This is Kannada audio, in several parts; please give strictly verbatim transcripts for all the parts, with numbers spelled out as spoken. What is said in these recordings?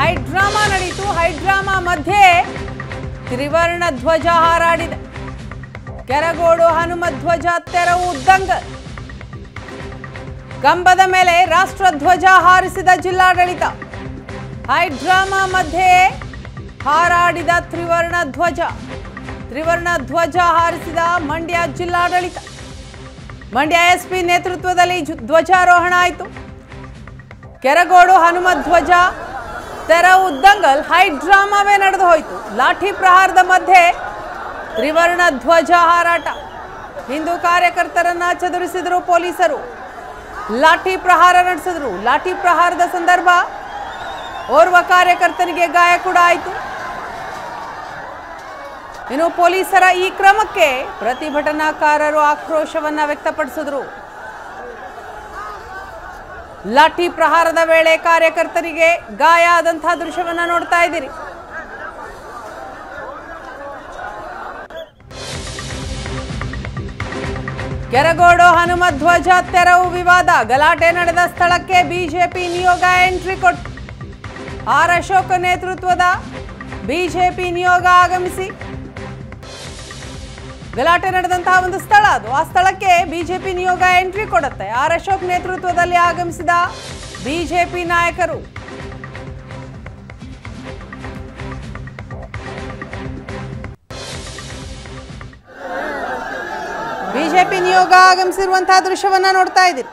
ಹೈ ಡ್ರಾಮಾ ನಡೆಯಿತು. ಹೈ ಡ್ರಾಮಾ ಮಧ್ಯೆ ತ್ರಿವರ್ಣ ಧ್ವಜ ಹಾರಾಡಿದೆ. ಕೆರಗೋಡು ಹನುಮಧ್ವಜ ತೆರವು ಉದ್ದಂಗ. ಕಂಬದ ಮೇಲೆ ರಾಷ್ಟ್ರಧ್ವಜ ಹಾರಿಸಿದ ಜಿಲ್ಲಾಡಳಿತ. ಹೈ ಡ್ರಾಮಾ ಮಧ್ಯೆ ಹಾರಾಡಿದ ತ್ರಿವರ್ಣ ಧ್ವಜ. ತ್ರಿವರ್ಣ ಧ್ವಜ ಹಾರಿಸಿದ ಮಂಡ್ಯ ಜಿಲ್ಲಾಡಳಿತ. ಮಂಡ್ಯ ಎಸ್ಪಿ ನೇತೃತ್ವದಲ್ಲಿ ಧ್ವಜಾರೋಹಣ ಆಯಿತು. ಕೆರಗೋಡು ಹನುಮಧ್ವಜ ತೆರವು ಉದ್ದಂಗಲ್ ಹೈ ಡ್ರಾಮಾವೇ ನಡೆದು ಹೋಯಿತು. ಲಾಠಿ ಪ್ರಹಾರದ ಮಧ್ಯೆ ತ್ರಿವರ್ಣ ಧ್ವಜ ಹಾರಾಟ. ಹಿಂದೂ ಕಾರ್ಯಕರ್ತರನ್ನ ಚದುರಿಸಿದರು ಪೊಲೀಸರು. ಲಾಠಿ ಪ್ರಹಾರ ನಡೆಸಿದ್ರು. ಲಾಠಿ ಪ್ರಹಾರದ ಸಂದರ್ಭ ಓರ್ವ ಕಾರ್ಯಕರ್ತನಿಗೆ ಗಾಯ ಕೂಡ ಆಯಿತು. ಇನ್ನು ಪೊಲೀಸರ ಈ ಕ್ರಮಕ್ಕೆ ಪ್ರತಿಭಟನಾಕಾರರು ಆಕ್ರೋಶವನ್ನ ವ್ಯಕ್ತಪಡಿಸಿದ್ರು. ಲಾಠಿ ಪ್ರಹಾರದ ವೇಳೆ ಕಾರ್ಯಕರ್ತರಿಗೆ ಗಾಯ ಆದಂತಹ ದೃಶ್ಯವನ್ನ ನೋಡ್ತಾ ಇದ್ದೀರಿ. ಕೆರಗೋಡು ಹನುಮಧ್ವಜ ತೆರವು ವಿವಾದ. ಗಲಾಟೆ ನಡೆದ ಸ್ಥಳಕ್ಕೆ ಬಿಜೆಪಿ ನಿಯೋಗ ಎಂಟ್ರಿ ಕೊಟ್ಟು ಆರ್ ಅಶೋಕ್ ನೇತೃತ್ವದ ಬಿಜೆಪಿ ನಿಯೋಗ ಆಗಮಿಸಿ ಗಲಾಟೆ ನಡೆದಂತಹ ಒಂದು ಸ್ಥಳ ಅದು. ಆ ಸ್ಥಳಕ್ಕೆ ಬಿಜೆಪಿ ನಿಯೋಗ ಎಂಟ್ರಿ ಕೊಡುತ್ತೆ. ಆರ್ ಅಶೋಕ್ ನೇತೃತ್ವದಲ್ಲಿ ಆಗಮಿಸಿದ ಬಿಜೆಪಿ ನಾಯಕರು ಬಿಜೆಪಿ ನಿಯೋಗ ಆಗಮಿಸಿರುವಂತಹ ದೃಶ್ಯವನ್ನ ನೋಡ್ತಾ ಇದ್ದೀರಿ.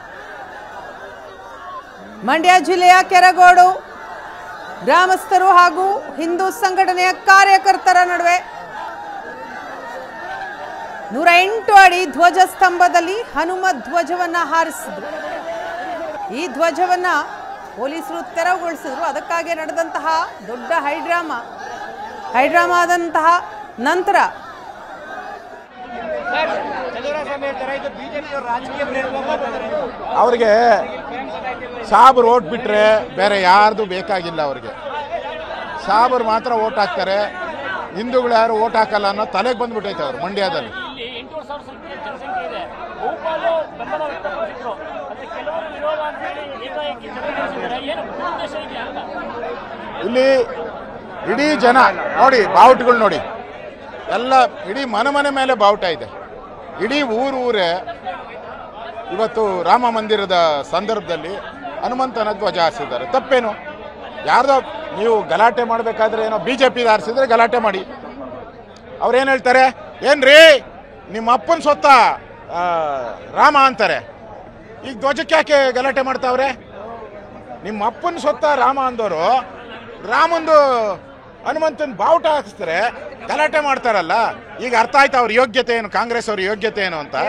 ಮಂಡ್ಯ ಜಿಲ್ಲೆಯ ಕೆರಗೋಡು ಗ್ರಾಮಸ್ಥರು ಹಾಗೂ ಹಿಂದೂ ಸಂಘಟನೆಯ ಕಾರ್ಯಕರ್ತರ ನಡುವೆ ನೂರ ಎಂಟು ಅಡಿ ಧ್ವಜ ಸ್ತಂಭದಲ್ಲಿ ಹನುಮ ಧ್ವಜವನ್ನ ಹಾರಿಸಿದ್ರು. ಈ ಧ್ವಜವನ್ನ ಪೊಲೀಸರು ತೆರವುಗೊಳಿಸಿದ್ರು. ಅದಕ್ಕಾಗಿ ನಡೆದಂತಹ ದೊಡ್ಡ ಹೈಡ್ರಾಮಾ ಹೈಡ್ರಾಮಾ ಆದಂತಹ ನಂತರ ಅವ್ರಿಗೆ ಸಾಬ್ರು ಓಟ್ ಬಿಟ್ರೆ ಬೇರೆ ಯಾರ್ದು ಬೇಕಾಗಿಲ್ಲ. ಅವ್ರಿಗೆ ಸಾಬ್ರು ಮಾತ್ರ ಓಟ್ ಹಾಕ್ತಾರೆ, ಹಿಂದೂಗಳು ಯಾರು ಓಟ್ ಹಾಕಲ್ಲ ಅನ್ನೋ ತಲೆಗೆ ಬಂದ್ಬಿಟ್ಟೈತೆ ಅವ್ರು ಮಂಡ್ಯದಲ್ಲಿ. ಇಲ್ಲಿ ಇಡೀ ಜನ ನೋಡಿ, ಬಾವುಟಗಳು ನೋಡಿ, ಎಲ್ಲ ಇಡೀ ಮನೆ ಮನೆ ಮೇಲೆ ಬಾವುಟ ಇದೆ. ಇಡೀ ಊರು ಊರೇ ಇವತ್ತು ರಾಮ ಮಂದಿರದ ಸಂದರ್ಭದಲ್ಲಿ ಹನುಮಂತನ ಧ್ವಜ ಹಾರಿಸಿದ್ದಾರೆ. ತಪ್ಪೇನು? ಯಾರ್ದೋ ನೀವು ಗಲಾಟೆ ಮಾಡಬೇಕಾದ್ರೆ ಏನೋ ಬಿ ಜೆ ಪಿ ಹಾರಿಸಿದ್ರೆ ಗಲಾಟೆ ಮಾಡಿ. ಅವ್ರೇನು ಹೇಳ್ತಾರೆ, ಏನ್ರಿ ನಿಮ್ಮ ಅಪ್ಪನ ಸ್ವತ್ತ ರಾಮ ಅಂತಾರೆ. ಈಗ ಧ್ವಜಕ್ಕೆ ಯಾಕೆ ಗಲಾಟೆ ಮಾಡ್ತಾವ್ರೆ? ನಿಮ್ಮ ಅಪ್ಪನ ಸ್ವತ್ತ ರಾಮ ಅಂದವರು ರಾಮಂದು ಹನುಮಂತನ ಬಾವುಟ ಹಾಕಿಸ್ತಾರೆ, ಗಲಾಟೆ ಮಾಡ್ತಾರಲ್ಲ. ಈಗ ಅರ್ಥ ಆಯ್ತು ಅವ್ರ ಯೋಗ್ಯತೆ ಏನು, ಕಾಂಗ್ರೆಸ್ ಅವ್ರ ಯೋಗ್ಯತೆ ಏನು ಅಂತ.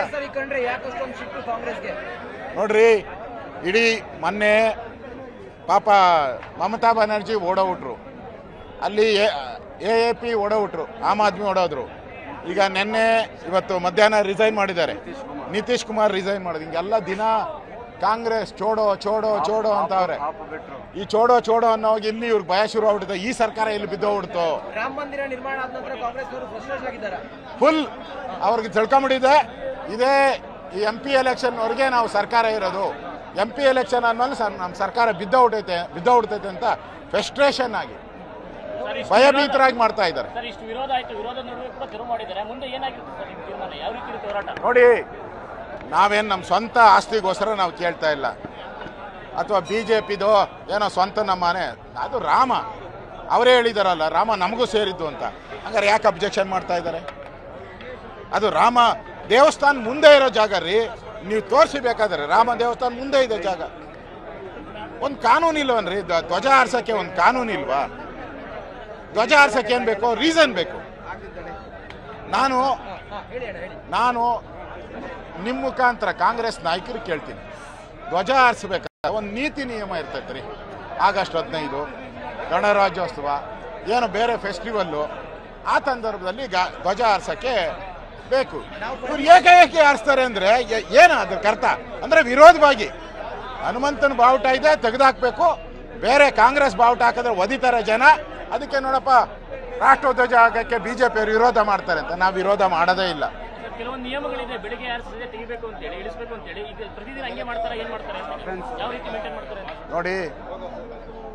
ನೋಡ್ರಿ, ಇಡೀ ಮೊನ್ನೆ ಪಾಪ ಮಮತಾ ಬ್ಯಾನರ್ಜಿ ಓಡೋಗ್ಬಿಟ್ರು, ಅಲ್ಲಿ ಎ ಎ ಪಿ ಓಡೋಗ್ಬಿಟ್ರು, ಆಮ್ ಆದ್ಮಿ ಓಡೋದ್ರು. ಈಗ ನಿನ್ನೆ ಇವತ್ತು ಮಧ್ಯಾಹ್ನ ರಿಸೈನ್ ಮಾಡಿದ್ದಾರೆ, ನಿತೀಶ್ ಕುಮಾರ್ ರಿಸೈನ್ ಮಾಡಿದ್ರು. ಹಿಂಗೆಲ್ಲ ದಿನ ಕಾಂಗ್ರೆಸ್ ಚೋಡೋ ಚೋಡೋ ಚೋಡೋ ಅಂತ ಅವ್ರೆ. ಈ ಚೋಡೋ ಚೋಡೋ ಅನ್ನೋವಾಗ ಇಲ್ಲಿ ಇವ್ರಿಗೆ ಭಯ ಶುರು ಆಗ್ಬಿಡುತ್ತೆ. ಈ ಸರ್ಕಾರ ಇಲ್ಲಿ ಬಿದ್ದೋಗ್ಬಿಡ್ತು. ರಾಮ ಮಂದಿರ ನಿರ್ಮಾಣ ಆದ ನಂತರ ಕಾಂಗ್ರೆಸ್ ಅವರು ಫ್ರಸ್ಟ್ರೇಟ್ ಆಗಿದ್ದಾರೆ. ಫುಲ್ ಅವ್ರಿಗೆ ತಿಳ್ಕೊಂಬಿಟ್ಟಿದೆ. ಇದೇ ಈ ಎಂ ಪಿ ಎಲೆಕ್ಷನ್ ವರೆಗೆ ನಾವು ಸರ್ಕಾರ ಇರೋದು, ಎಂ ಪಿ ಎಲೆಕ್ಷನ್ ಆದ್ಮೇಲೆ ನಮ್ಮ ಸರ್ಕಾರ ಬಿದ್ದೋಗ್ಬಿಟ್ಟೈತೆ ಬಿದ್ದೋಗ್ಬಿಡ್ತೈತೆ ಅಂತ ಫ್ರಸ್ಟ್ರೇಷನ್ ಆಗಿ ಭಯಭೀತರಾಗಿ ಮಾಡ್ತಾ ಇದ್ದಾರೆ. ನೋಡಿ, ನಾವೇನು ನಮ್ಮ ಸ್ವಂತ ಆಸ್ತಿಗೋಸ್ಕರ ನಾವು ಕೇಳ್ತಾ ಇಲ್ಲ, ಅಥವಾ ಬಿ ಜೆ ಪಿದು ಏನೋ ಸ್ವಂತ ನಮ್ಮ ಮನೆ. ಅದು ರಾಮ ಅವರೇ ಹೇಳಿದಾರಲ್ಲ, ರಾಮ ನಮಗೂ ಸೇರಿದ್ದು ಅಂತ. ಹಂಗಾರೆ ಯಾಕೆ ಅಬ್ಜೆಕ್ಷನ್ ಮಾಡ್ತಾ ಇದ್ದಾರೆ? ಅದು ರಾಮ ದೇವಸ್ಥಾನ ಮುಂದೆ ಇರೋ ಜಾಗ ರೀ, ನೀವು ತೋರಿಸಬೇಕಾದ್ರೆ ರಾಮ ದೇವಸ್ಥಾನ ಮುಂದೆ ಇದೆ ಜಾಗ. ಒಂದು ಕಾನೂನು ಇಲ್ವನ್ರಿ? ಧ್ವಜ ಹಾರ್ಸಕ್ಕೆ ಒಂದು ಕಾನೂನು ಇಲ್ವಾ? ಧ್ವಜ ಹಾರ್ಸಕ್ಕೆ ಏನು ಬೇಕು? ರೀಸನ್ ಬೇಕು. ನಾನು ನಾನು ನಿಮ್ಮ ಮುಖಾಂತರ ಕಾಂಗ್ರೆಸ್ ನಾಯಕರು ಕೇಳ್ತೀನಿ, ಧ್ವಜ ಹಾರಿಸ್ಬೇಕಾದ್ರೆ ಒಂದು ನೀತಿ ನಿಯಮ ಇರ್ತೈತೆ ರೀ. ಆಗಸ್ಟ್ ಹದಿನೈದು ಗಣರಾಜ್ಯೋತ್ಸವ, ಏನೋ ಬೇರೆ ಫೆಸ್ಟಿವಲ್ಲು, ಆ ಸಂದರ್ಭದಲ್ಲಿ ಧ್ವಜ ಹಾರಿಸೋಕ್ಕೆ ಬೇಕು. ಇವ್ರು ಏಕೆ ಏಕೆ ಹಾರಿಸ್ತಾರೆ ಅಂದರೆ ಏನು ಅದಕ್ಕೆ ಅರ್ಥ? ಅಂದರೆ ವಿರೋಧವಾಗಿ ಹನುಮಂತನ ಬಾವುಟ ಇದೆ ತೆಗೆದುಹಾಕಬೇಕು, ಬೇರೆ ಕಾಂಗ್ರೆಸ್ ಬಾವುಟ ಹಾಕಿದ್ರೆ ಒದಿತಾರೆ ಜನ. ಅದಕ್ಕೆ ನೋಡಪ್ಪ, ರಾಷ್ಟ್ರಧ್ವಜ ಹಾಕಕ್ಕೆ ಬಿ ಜೆ ಪಿಯವರು ವಿರೋಧ ಮಾಡ್ತಾರೆ ಅಂತ. ನಾವು ವಿರೋಧ ಮಾಡೋದೇ ಇಲ್ಲ. ಕೆಲವೊಂದು ನಿಯಮಗಳಿದೆ, ಬೆಳಿಗ್ಗೆ ಹಾರಿಸಿದ್ರೆ ತೆಗಿಬೇಕು ಅಂತ ಹೇಳಿ, ಇಳಿಸಬೇಕು ಅಂತ ಹೇಳಿ. ಈಗ ಪ್ರತಿದಿನ ಹಂಗೆ ಮಾಡ್ತಾರೆ, ಏನು ಮಾಡ್ತಾರೆ, ಯಾವ ರೀತಿ ಮೇಂಟೈನ್ ಮಾಡ್ತಾರೆ? ನೋಡಿ,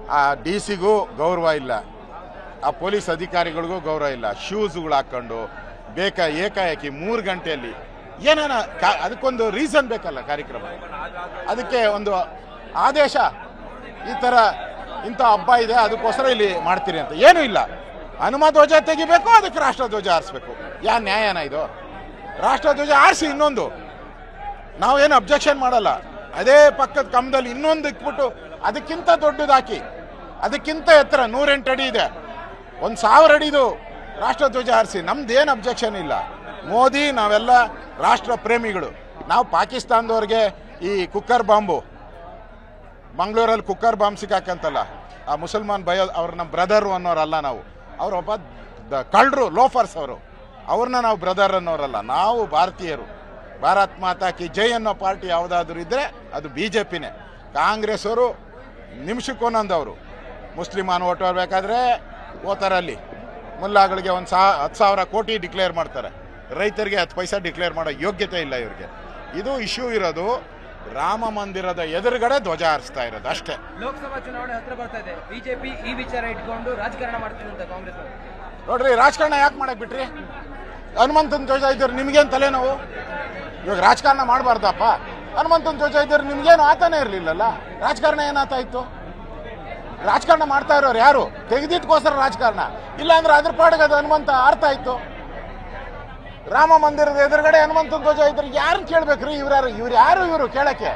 ಆ ಡಿ ಸಿಗೂ ಗೌರವ ಇಲ್ಲ, ಆ ಪೊಲೀಸ್ ಅಧಿಕಾರಿಗಳಿಗೂ ಗೌರವ ಇಲ್ಲ. ಶೂಸ್ಗಳು ಹಾಕ್ಕೊಂಡು ಬೇಕಾ ಏಕಾಏಕಿ ಮೂರು ಗಂಟೆಯಲ್ಲಿ ಏನೇನ ಅದಕ್ಕೊಂದು ರೀಸನ್ ಬೇಕಲ್ಲ ಕಾರ್ಯಕ್ರಮ, ಅದಕ್ಕೆ ಒಂದು ಆದೇಶ ಈ ಥರ ಇಂಥ ಹಬ್ಬ ಇದೆ ಅದಕ್ಕೋಸ್ಕರ ಇಲ್ಲಿ ಮಾಡ್ತೀರಿ ಅಂತ ಏನೂ ಇಲ್ಲ. ಹನುಮ ಧ್ವಜ ತೆಗಿಬೇಕು, ಅದಕ್ಕೆ ರಾಷ್ಟ್ರಧ್ವಜ ಹಾರಿಸ್ಬೇಕು. ಯಾ ನ್ಯಾಯನ ಇದು? ರಾಷ್ಟ್ರಧ್ವಜ ಹಾರಿಸಿ ಇನ್ನೊಂದು, ನಾವೇನು ಅಬ್ಜೆಕ್ಷನ್ ಮಾಡಲ್ಲ. ಅದೇ ಪಕ್ಕದ ಕಂಬದಲ್ಲಿ ಇನ್ನೊಂದು ಇಟ್ಬಿಟ್ಟು ಅದಕ್ಕಿಂತ ದೊಡ್ಡದಾಕಿ ಅದಕ್ಕಿಂತ ಎತ್ತರ ನೂರೆಂಟು ಅಡಿ ಇದೆ, ಒಂದು ಸಾವಿರ ಅಡಿದು ರಾಷ್ಟ್ರಧ್ವಜ ಹಾರಿಸಿ, ನಮ್ದೇನು ಅಬ್ಜೆಕ್ಷನ್ ಇಲ್ಲ. ಮೋದಿ ನಾವೆಲ್ಲ ರಾಷ್ಟ್ರ ಪ್ರೇಮಿಗಳು. ನಾವು ಪಾಕಿಸ್ತಾನದವ್ರಿಗೆ ಈ ಕುಕ್ಕರ್ ಬಾಂಬು ಮಂಗಳೂರಲ್ಲಿ ಕುಕ್ಕರ್ ಬಾಂಬ್ ಸಿಕ್ಕಾಕಂತಲ್ಲ, ಆ ಮುಸಲ್ಮಾನ್ ಭಯ ಅವ್ರು ನಮ್ಮ ಬ್ರದರು ಅನ್ನೋರಲ್ಲ. ನಾವು ಅವರೊಬ್ಬ ಕಳ್ಳರು ಲೋಫರ್ಸ್ ಅವರು, ಅವ್ರನ್ನ ನಾವು ಬ್ರದರ್ ಅನ್ನೋರಲ್ಲ. ನಾವು ಭಾರತೀಯರು. ಭಾರತ್ ಮಾತಾ ಕಿ ಜೈ ಅನ್ನೋ ಪಾರ್ಟಿ ಯಾವುದಾದ್ರೂ ಇದ್ದರೆ ಅದು ಬಿ ಜೆ ಪಿನೇ. ಕಾಂಗ್ರೆಸ್ ಅವರು ನಿಮಿಷಕ್ಕೊಂದೊಂದವರು ಮುಸ್ಲಿಮಾನ್ ಓಟ್ ಬರಬೇಕಾದ್ರೆ ಓತಾರಲ್ಲಿ ಮುಲ್ಲಾಗಳಿಗೆ ಒಂದು ಸಾ ಹತ್ತು ಸಾವಿರ ಕೋಟಿ ಡಿಕ್ಲೇರ್ ಮಾಡ್ತಾರೆ, ರೈತರಿಗೆ ಹತ್ತು ಪೈಸಾ ಡಿಕ್ಲೇರ್ ಮಾಡೋ ಯೋಗ್ಯತೆ ಇಲ್ಲ ಇವ್ರಿಗೆ. ಇದು ಇಶ್ಯೂ ಇರೋದು ರಾಮ ಮಂದಿರದ ಎದುರುಗಡೆ ಧ್ವಜ ಹಾರಿಸ್ತಾ ಇರೋದು ಅಷ್ಟೇ. ಲೋಕಸಭಾ ಚುನಾವಣೆ ಹತ್ರ ಬರ್ತಾ ಇದೆ, ಬಿಜೆಪಿ ಈ ವಿಚಾರ ಇಟ್ಕೊಂಡು ರಾಜಕಾರಣ ಮಾಡ್ತಿದೆ ಅಂತ ಕಾಂಗ್ರೆಸ್ ನೋಡ್ರಿ. ರಾಜಕಾರಣ ಯಾಕೆ ಮಾಡಕ್ ಬಿಟ್ರಿ? ಹನುಮಂತನ ಧ್ವಜ ಇದ್ದರು ನಿಮ್ಗೇನು ತಲೆನೋವು? ಇವಾಗ ರಾಜಕಾರಣ ಮಾಡಬಾರ್ದಪ್ಪ. ಹನುಮಂತನ ಧ್ವಜ ಇದ್ದರು ನಿಮ್ಗೇನು ಆತಾನೇ ಇರಲಿಲ್ಲಲ್ಲ. ರಾಜಕಾರಣ ಏನಾಗ್ತಾ ಇತ್ತು? ರಾಜಕಾರಣ ಮಾಡ್ತಾ ಇರೋರು ಯಾರು? ತೆಗೆದಿದ್ದಕ್ಕೋಸ್ಕರ ರಾಜಕಾರಣ. ಇಲ್ಲಾಂದ್ರೆ ಅದ್ರ ಪಾಡಿಗೆ ಅದು ಹನುಮಂತ ಆರ್ತಾ ಇತ್ತು. ರಾಮ ಮಂದಿರದ ಎದುರುಗಡೆ ಹನುಮಂತನ ಧ್ವಜ ಇದ್ರೆ ಯಾರನ್ನ ಕೇಳ್ಬೇಕ್ರಿ? ಇವ್ರ್ಯಾರು ಇವ್ರು ಯಾರು ಇವರು ಕೇಳಕ್ಕೆ?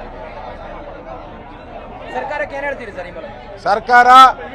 ಸರ್ಕಾರಕ್ಕೆ ಏನ್ ಹೇಳ್ತೀರಿ ಸರ್? ಸರ್ಕಾರ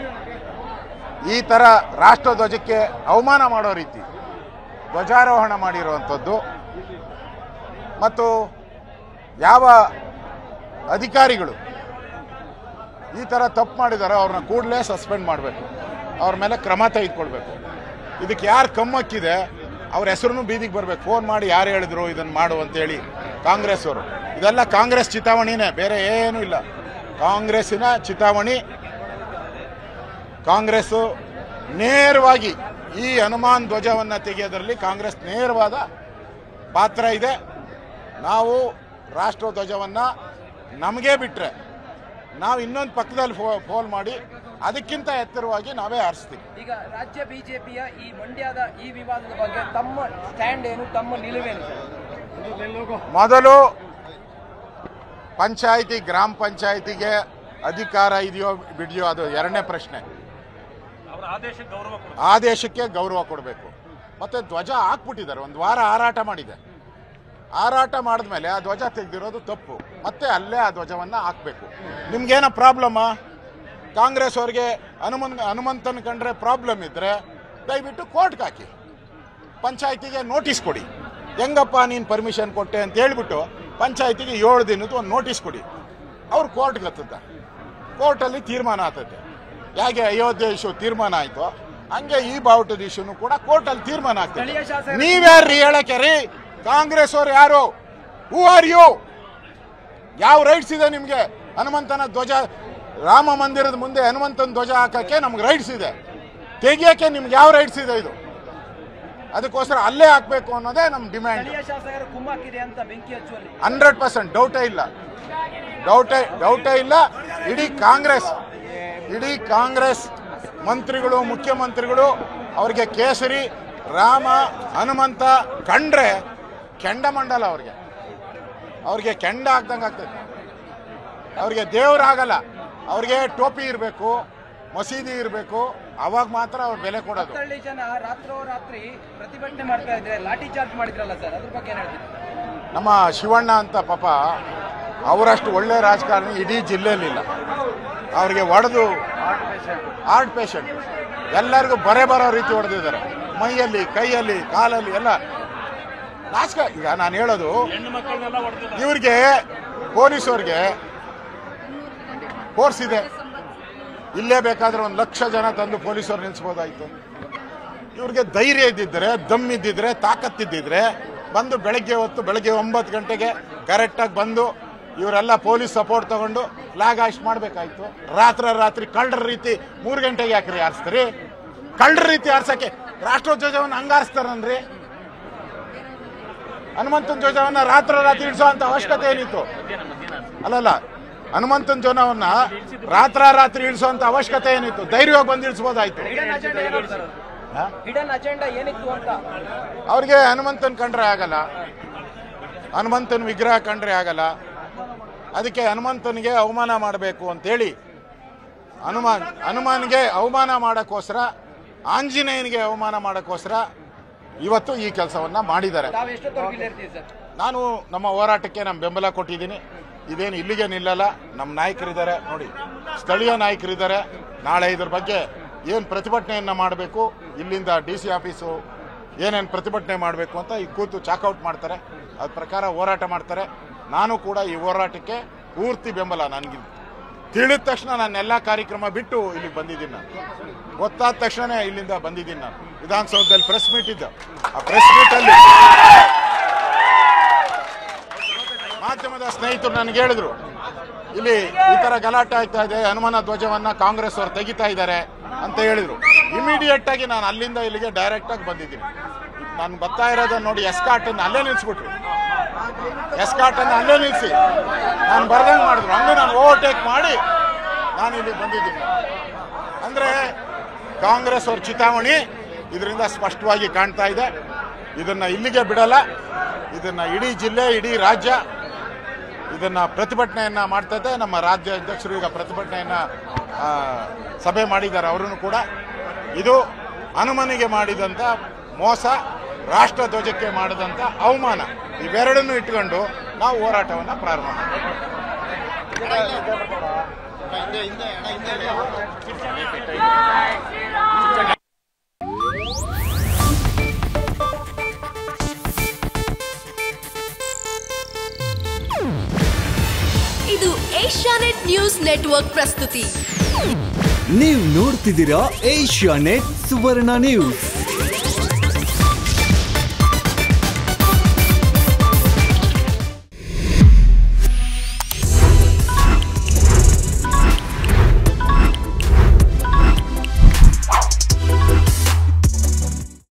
ಈ ತರ ರಾಷ್ಟ್ರ ಧ್ವಜಕ್ಕೆ ಅವಮಾನ ಮಾಡೋ ರೀತಿ ಧ್ವಜಾರೋಹಣ ಮಾಡಿರುವಂಥದ್ದು ಮತ್ತು ಯಾವ ಅಧಿಕಾರಿಗಳು ಈ ಥರ ತಪ್ಪು ಮಾಡಿದಾರೋ ಅವ್ರನ್ನ ಕೂಡಲೇ ಸಸ್ಪೆಂಡ್ ಮಾಡಬೇಕು, ಅವ್ರ ಮೇಲೆ ಕ್ರಮ ತೆಗೆದುಕೊಳ್ಬೇಕು. ಇದಕ್ಕೆ ಯಾರು ಕಮ್ಮಕ್ಕಿದೆ ಅವ್ರ ಹೆಸರು ಬೀದಿಗೆ ಬರಬೇಕು. ಫೋನ್ ಮಾಡಿ ಯಾರು ಹೇಳಿದ್ರು ಇದನ್ನು ಮಾಡು ಅಂತೇಳಿ ಕಾಂಗ್ರೆಸ್ ಅವರು. ಇದೆಲ್ಲ ಕಾಂಗ್ರೆಸ್ ಚಿತಾವಣಿನೇ, ಬೇರೆ ಏನೂ ಇಲ್ಲ. ಕಾಂಗ್ರೆಸ್ಸಿನ ಚಿತಾವಣಿ. ಕಾಂಗ್ರೆಸ್ಸು ನೇರವಾಗಿ ಈ ಹನುಮಾನ್ ಧ್ವಜವನ್ನು ತೆಗೆಯೋದರಲ್ಲಿ ಕಾಂಗ್ರೆಸ್ ನೇರವಾದ ಪಾತ್ರ ಇದೆ. ನಾವು ರಾಷ್ಟ್ರ ಧ್ವಜವನ್ನು ನಮಗೇ ಬಿಟ್ಟರೆ ನಾವು ಇನ್ನೊಂದು ಪಕ್ಕದಲ್ಲಿ ಫೋ ಫೋನ್ ಮಾಡಿ ಅದಕ್ಕಿಂತ ಎತ್ತರವಾಗಿ ನಾವೇ ಹಾರಿಸ್ತೀವಿ. ಈಗ ರಾಜ್ಯ ಬಿಜೆಪಿಯ ಈ ಮಂಡ್ಯದ ಈ ವಿವಾದದ ಬಗ್ಗೆ ತಮ್ಮ ಸ್ಟ್ಯಾಂಡ್ ಏನು, ತಮ್ಮ ನಿಲುವೇನು? ಮೊದಲು ಪಂಚಾಯಿತಿ ಗ್ರಾಮ ಪಂಚಾಯಿತಿಗೆ ಅಧಿಕಾರ ಇದೆಯೋ ಬಿಡಿಯೋ ಅದು ಎರಡನೇ ಪ್ರಶ್ನೆ. ಆದೇಶಕ್ಕೆ ಗೌರವ ಕೊಡಬೇಕು. ಮತ್ತೆ ಧ್ವಜ ಹಾಕ್ಬಿಟ್ಟಿದ್ದಾರೆ, ಒಂದು ವಾರ ಹಾರಾಟ ಮಾಡಿದೆ. ಹಾರಾಟ ಮಾಡಿದ್ಮೇಲೆ ಆ ಧ್ವಜ ತೆಗೆದಿರೋದು ತಪ್ಪು. ಮತ್ತೆ ಅಲ್ಲೇ ಆ ಧ್ವಜವನ್ನು ಹಾಕಬೇಕು. ನಿಮ್ಗೇನೋ ಪ್ರಾಬ್ಲಮ್ಮ? ಕಾಂಗ್ರೆಸ್ ಅವ್ರಿಗೆ ಹನುಮನ್ ಹನುಮಂತನ ಕಂಡ್ರೆ ಪ್ರಾಬ್ಲಮ್ ಇದ್ದರೆ ದಯವಿಟ್ಟು ಕೋರ್ಟ್ಗೆ ಹಾಕಿ, ಪಂಚಾಯತಿಗೆ ನೋಟಿಸ್ ಕೊಡಿ. ಹೆಂಗಪ್ಪ ನೀನು ಪರ್ಮಿಷನ್ ಕೊಟ್ಟೆ ಅಂತ ಹೇಳ್ಬಿಟ್ಟು ಪಂಚಾಯತಿಗೆ ಏಳು ದಿನದ ಒಂದು ನೋಟಿಸ್ ಕೊಡಿ. ಅವ್ರು ಕೋರ್ಟ್ಗೆ ಹತ್ತದ, ಕೋರ್ಟಲ್ಲಿ ತೀರ್ಮಾನ ಆಗ್ತದೆ. ಹೇಗೆ ಅಯೋಧ್ಯೆ ಇಶ್ಯೂ ತೀರ್ಮಾನ ಆಯಿತು ಹಂಗೆ ಈ ಬಾವುಟದ ಇಶ್ಯೂನು ಕೂಡ ಕೋರ್ಟಲ್ಲಿ ತೀರ್ಮಾನ ಆಗ್ತದೆ. ನೀವ್ಯಾರ್ರಿ ಹೇಳಕ್ಕೆ ರೀ? ಕಾಂಗ್ರೆಸ್ ಅವ್ರು ಯಾರು? Who are you? ಯಾವ ರೈಟ್ಸ್ ಇದೆ ನಿಮಗೆ? ಹನುಮಂತನ ಧ್ವಜ ರಾಮ ಮಂದಿರದ ಮುಂದೆ ಹನುಮಂತನ ಧ್ವಜ ಹಾಕಕ್ಕೆ ನಮ್ಗೆ ರೈಟ್ಸ್ ಇದೆ, ತೆಗಿಯೋಕ್ಕೆ ನಿಮ್ಗೆ ಯಾವ ರೈಟ್ಸ್ ಇದೆ? ಇದು ಅದಕ್ಕೋಸ್ಕರ ಅಲ್ಲೇ ಹಾಕಬೇಕು ಅನ್ನೋದೇ ನಮ್ಮ ಡಿಮ್ಯಾಂಡ್. ಹಂಡ್ರೆಡ್ ಪರ್ಸೆಂಟ್ ಡೌಟೇ ಇಲ್ಲ, ಡೌಟೇ ಡೌಟೇ ಇಲ್ಲ. ಇಡೀ ಕಾಂಗ್ರೆಸ್ ಇಡೀ ಕಾಂಗ್ರೆಸ್ ಮಂತ್ರಿಗಳು, ಮುಖ್ಯಮಂತ್ರಿಗಳು ಅವ್ರಿಗೆ ಕೇಸರಿ ರಾಮ ಹನುಮಂತ ಕಂಡ್ರೆ ಕೆಂಡಮಂಡಲ. ಅವ್ರಿಗೆ ಅವ್ರಿಗೆ ಕೆಂಡ ಆಗ್ದಂಗೆ ಆಗ್ತದೆ. ಅವ್ರಿಗೆ ದೇವರಾಗಲ್ಲ. ಅವ್ರಿಗೆ ಟೋಪಿ ಇರಬೇಕು, ಮಸೀದಿ ಇರಬೇಕು, ಅವಾಗ ಮಾತ್ರ ಅವ್ರು ಬೆಲೆ ಕೊಡೋದು. ಜನ ರಾತ್ರೋರಾತ್ರಿ ಪ್ರತಿಭಟನೆ ಮಾಡ್ತಾ ಇದ್ರೆ ಲಾಠಿ ಚಾರ್ಜ್ ಮಾಡಿದ್ರಲ್ಲ ಸರ್, ಅದ್ರ ಬಗ್ಗೆ ಏನ್ ಹೇಳ್ತೀರಿ? ನಮ್ಮ ಶಿವಣ್ಣ ಅಂತ ಪಾಪ ಅವರಷ್ಟು ಒಳ್ಳೆ ರಾಜಕಾರಣಿ ಇಡೀ ಜಿಲ್ಲೆಯಲ್ಲಿಲ್ಲ. ಅವ್ರಿಗೆ ಹೊಡೆದು ಹಾರ್ಟ್ ಪೇಷಂಟ್ ಎಲ್ಲರಿಗೂ ಬರೆ ಬರೋ ರೀತಿ ಹೊಡೆದಿದ್ದಾರೆ, ಮೈಯಲ್ಲಿ, ಕೈಯಲ್ಲಿ, ಕಾಲಲ್ಲಿ ಎಲ್ಲ ನಾಚಕ. ಈಗ ನಾನು ಹೇಳೋದು ಇವ್ರಿಗೆ ಪೊಲೀಸವ್ರಿಗೆ ಫೋರ್ಸ್ ಇದೆ. ಇಲ್ಲೇ ಬೇಕಾದ್ರೆ ಒಂದು ಲಕ್ಷ ಜನ ತಂದು ಪೊಲೀಸವ್ರು ನಿಲ್ಲಿಸ್ಬೋದಾಯ್ತು. ಇವ್ರಿಗೆ ಧೈರ್ಯ ಇದ್ದಿದ್ರೆ, ದಮ್ ಇದ್ದಿದ್ರೆ, ತಾಕತ್ತಿದ್ದಿದ್ರೆ ಬಂದು ಬೆಳಗ್ಗೆ ಹೊತ್ತು ಬೆಳಗ್ಗೆ ಒಂಬತ್ತು ಗಂಟೆಗೆ ಕರೆಕ್ಟಾಗಿ ಬಂದು ಇವರೆಲ್ಲ ಪೊಲೀಸ್ ಸಪೋರ್ಟ್ ತಗೊಂಡು ಫ್ಲಾಗ್ ಹಾಸ್ಟ್ ಮಾಡಬೇಕಾಯ್ತು. ರಾತ್ರಿ ರಾತ್ರಿ ಕಳ್ಳರ ರೀತಿ ಮೂರು ಗಂಟೆಗೆ ಯಾಕ್ರಿ ಹಾರಿಸ್ತೀರಿ? ಕಳ್ಳರ ರೀತಿ ಹಾರ್ಸಕ್ಕೆ ರಾಷ್ಟ್ರಧ್ವಜವನ್ನು ಹಂಗಾರಿಸ್ತಾರನ್ರಿ? ಹನುಮಂತನ ಧ್ವಜವನ್ನು ರಾತ್ರಿ ರಾತ್ರಿ ಇಳಿಸೋ ಅಂತ ಅವಶ್ಯಕತೆ ಏನಿತ್ತು? ಅಲ್ಲಲ್ಲ, ಹನುಮಂತನ ಜನವನ್ನ ರಾತ್ರಾರಾತ್ರಿ ಇಳಿಸುವಂತ ಅವಶ್ಯಕತೆ ಏನಿತ್ತು? ಧೈರ್ಯವಾಗಿ ಬಂದು ಇಳಿಸ್ಬೋದಾಯ್ತು. ಹಿಡನ್ ಅಜೆಂಡಾ ಏನಿತ್ತು ಅಂತ ಅವ್ರಿಗೆ ಹನುಮಂತನ್ ಕಂಡ್ರೆ ಆಗಲ್ಲ, ಹನುಮಂತನ ವಿಗ್ರಹ ಕಂಡ್ರೆ ಆಗಲ್ಲ. ಅದಕ್ಕೆ ಹನುಮಂತನಿಗೆ ಅವಮಾನ ಮಾಡಬೇಕು ಅಂತೇಳಿ ಹನುಮಾನ್ ಹನುಮಾನ್ಗೆ ಅವಮಾನ ಮಾಡೋಕ್ಕೋಸ್ಕರ, ಆಂಜನೇಯನಿಗೆ ಅವಮಾನ ಮಾಡೋಕ್ಕೋಸ್ಕರ ಇವತ್ತು ಈ ಕೆಲಸವನ್ನ ಮಾಡಿದ್ದಾರೆ. ನಾನು ನಮ್ಮ ಹೋರಾಟಕ್ಕೆ ನಮ್ಮ ಬೆಂಬಲ ಕೊಟ್ಟಿದ್ದೀನಿ. ಇದೇನು ಇಲ್ಲಿಗೆ ನಿಲ್ಲಲ್ಲ. ನಮ್ಮ ನಾಯಕರಿದ್ದಾರೆ ನೋಡಿ, ಸ್ಥಳೀಯ ನಾಯಕರಿದ್ದಾರೆ. ನಾಳೆ ಇದ್ರ ಬಗ್ಗೆ ಏನು ಪ್ರತಿಭಟನೆಯನ್ನು ಮಾಡಬೇಕು, ಇಲ್ಲಿಂದ ಡಿ ಸಿ ಆಫೀಸು ಏನೇನು ಪ್ರತಿಭಟನೆ ಮಾಡಬೇಕು ಅಂತ ಈ ಕೂತು ಚಾಕೌಟ್ ಮಾಡ್ತಾರೆ. ಅದ್ರ ಪ್ರಕಾರ ಹೋರಾಟ ಮಾಡ್ತಾರೆ. ನಾನು ಕೂಡ ಈ ಹೋರಾಟಕ್ಕೆ ಪೂರ್ತಿ ಬೆಂಬಲ. ನನಗೆ ತಿಳಿದ ತಕ್ಷಣ ನಾನೆಲ್ಲ ಕಾರ್ಯಕ್ರಮ ಬಿಟ್ಟು ಇಲ್ಲಿಗೆ ಬಂದಿದ್ದೀನಿ. ನಾನು ಗೊತ್ತಾದ ತಕ್ಷಣ ಇಲ್ಲಿಂದ ಬಂದಿದ್ದೀನಿ. ನಾನು ವಿಧಾನಸೌಧದಲ್ಲಿ ಪ್ರೆಸ್ ಮೀಟ್ ಇದ್ದ. ಆ ಪ್ರೆಸ್ ಮೀಟಲ್ಲಿ ಮಾಧ್ಯಮದ ಸ್ನೇಹಿತರು ನನಗೆ ಹೇಳಿದ್ರು, ಇಲ್ಲಿ ಈ ತರ ಗಲಾಟೆ ಆಗ್ತಾ ಇದೆ, ಹನುಮನ ಧ್ವಜವನ್ನ ಕಾಂಗ್ರೆಸ್ ಅವರು ತೆಗಿತಾ ಇದ್ದಾರೆ ಅಂತ ಹೇಳಿದ್ರು. ಇಮಿಡಿಯೇಟ್ ಆಗಿ ನಾನು ಅಲ್ಲಿಂದ ಇಲ್ಲಿಗೆ ಡೈರೆಕ್ಟ್ ಆಗಿ ಬಂದಿದ್ದೀನಿ. ನಾನು ಬರ್ತಾ ಇರೋದನ್ನ ನೋಡಿ ಎಸ್ಕಾಟ್ ಅನ್ನು ಅಲ್ಲೇ ನಿಲ್ಸ್ಬಿಟ್ರು. ಎಸ್ಕಾಟ್ ಅನ್ನು ಅಲ್ಲೇ ನಿಲ್ಸಿ ನಾನು ಬರ್ದಂಗೆ ಮಾಡಿದ್ರು. ಹಂಗೆ ನಾನು ಓವರ್ಟೇಕ್ ಮಾಡಿ ನಾನು ಇಲ್ಲಿಗೆ ಬಂದಿದ್ದೀನಿ. ಅಂದ್ರೆ ಕಾಂಗ್ರೆಸ್ ಅವ್ರ ಚಿತಾವಣಿ ಇದರಿಂದ ಸ್ಪಷ್ಟವಾಗಿ ಕಾಣ್ತಾ ಇದೆ. ಇದನ್ನ ಇಲ್ಲಿಗೆ ಬಿಡಲ್ಲ. ಇದನ್ನ ಇಡೀ ಜಿಲ್ಲೆ, ಇಡೀ ರಾಜ್ಯ ಇದನ್ನ ಪ್ರತಿಭಟನೆಯನ್ನ ಮಾಡ್ತಾ ಇದೆ. ನಮ್ಮ ರಾಜ್ಯ ಅಧ್ಯಕ್ಷರು ಈಗ ಪ್ರತಿಭಟನೆಯನ್ನ ಸಭೆ ಮಾಡಿದ್ದಾರೆ. ಅವರನ್ನು ಕೂಡ ಇದು ಹನುಮನಿಗೆ ಮಾಡಿದಂಥ ಮೋಸ, ರಾಷ್ಟ್ರ ಧ್ವಜಕ್ಕೆ ಮಾಡಿದಂಥ ಅವಮಾನ, ಇವೆರಡನ್ನು ಇಟ್ಕೊಂಡು ನಾವು ಹೋರಾಟವನ್ನು ಪ್ರಾರಂಭ ಮಾಡ್ತೀವಿ. ಇದು ಏಷ್ಯಾನೆಟ್ ನ್ಯೂಸ್ ನೆಟ್ವರ್ಕ್ ಪ್ರಸ್ತುತಿ. ನೀವು ನೋಡ್ತಿದ್ದೀರಾ ಏಷ್ಯಾನೆಟ್ ಸುವರ್ಣ ನ್ಯೂಸ್.